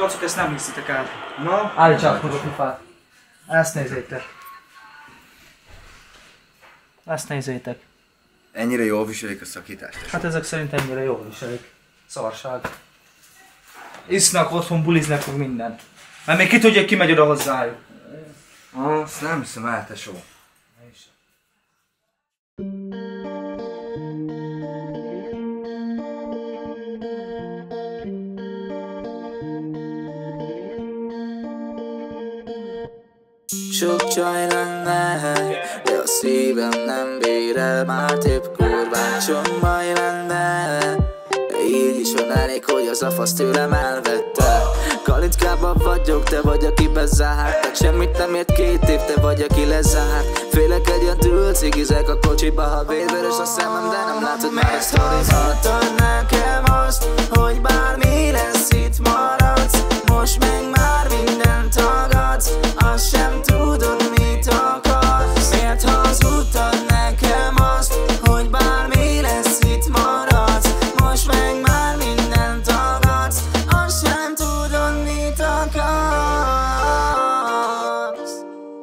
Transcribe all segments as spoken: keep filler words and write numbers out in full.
Kacok, ezt nem hiszitek el. Na? Állítsák meg a pifát. Ezt nézzétek. Ezt nézzétek. Ennyire jól viselik a szakítást? Hát ezek szerint ennyire jól viselik. Szarság. Isznak, otthon buliznak meg mindent. Mert még ki tudja, ki megy oda hozzájuk. Azt nem hiszem el, tesó. Sok csaj lenne, de a szívem nem bír el már több kurvát, sok baj lenne. Így is van elég, hogy az a fasz tőlem elvette. Kalitkába vagyok, te vagy, aki bezárt. Semmit nem ért két év, te vagy, aki lezárt. Félek, egyedül, cigizek a kocsiba, ha védveres a szemem, de nem látod már ezt horizont. Nekem azt, hogy bármi lesz, itt maradsz. Most meg már mindent tagadsz, azt sem tudod, mit akarsz. Miért hazudtad nekem azt, hogy bármi lesz, itt maradsz. Most meg már mindent tagadsz, azt sem tudod, mit akarsz.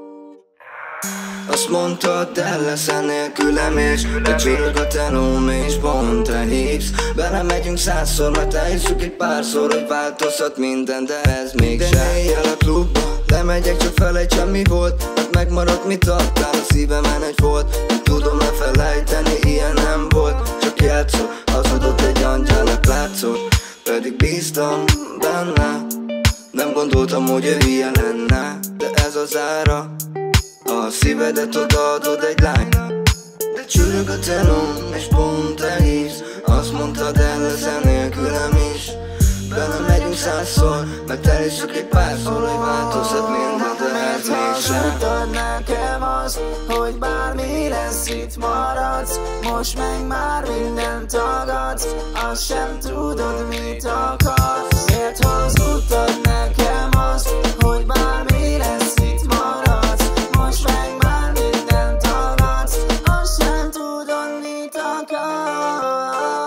Azt mondtad, te leszel nélkülem, és de csörög a telóm, és pont te hívsz. Belemegyünk százszor, mert elhisszük egy párszor, hogy változhat minden, de ez mégsem. De éjjel a klubba, lemegyek, csak felejtsem mi volt, mert megmaradt, mit adtál a szívemen egy volt. Nem tudom elfelejteni, ilyen nem volt, csak játszol, hazudott egy angyalnak látszol. Pedig bíztam benne, nem gondoltam, hogy ő ilyen lenne, de ez az ára. A szívedet odaadod egy lánynak, de csörög a telóm, és pont te hívsz. Azt mondtad, el leszel nélkülem is. Belemegyünk százszor, mert elhisszük egy párszor, hogy változhat minden, de ez mégsem. Hazudtad nekem azt, hogy bármi lesz, itt maradsz. Most meg már mindent tagadsz, azt sem tudod, mit akarsz. Miért hazudtad nekem azt, hogy bármi lesz, itt maradsz. Most meg már mindent tagadsz, azt sem tudod, mit akarsz.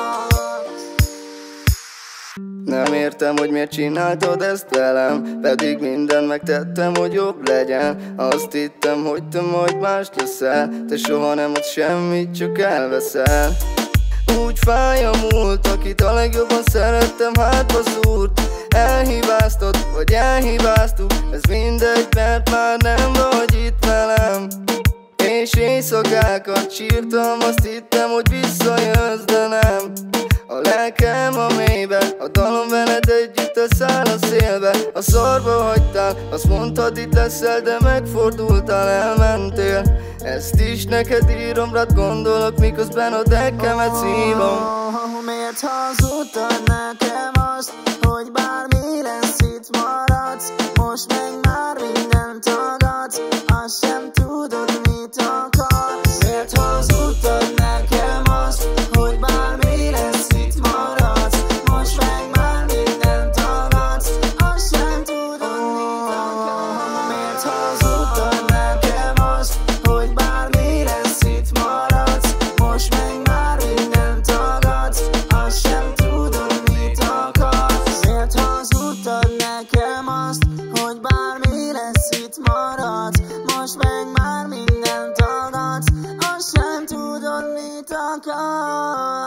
Nem értem, hogy miért csináltad ezt velem, pedig mindent megtettem, hogy jobb legyen. Azt hittem, hogy te majd mást leszel, te soha nem adsz semmit, csak elveszel. Úgy fáj a múlt, akit a legjobban szerettem, hátba szúrt. Elhibáztad, vagy elhibáztuk, ez mindegy, mert már nem vagy itt velem. És éjszakákat sírtam, azt hittem, hogy visszajössz, de nem. A lelkem a mélybe, a dalom veled együtt elszáll a szélbe. A szarba hagytál, azt mondtad, itt leszel, de megfordultál, elmentél. Ezt is neked írom, rád gondolok, miközben a dekkemet szívom. Oh, miért hazudtad nekem azt, hogy bármi lesz, itt maradsz. Most meg már mindent tagadsz, azt sem tudod, mit akarsz. Miért hazudtad nekem azt, hogy bármi lesz, itt maradsz. Most meg már mindent tagadsz, azt sem tudod, mit akarsz. Miért hazudtad nekem azt, hogy bármi lesz, itt maradsz. Most meg már mindent tagadsz, azt sem tudod, mit akarsz. Miért hazudtad nekem azt, hogy bármi lesz, itt maradsz. Most meg már mindent tagadsz, azt sem tudod, mit akarsz.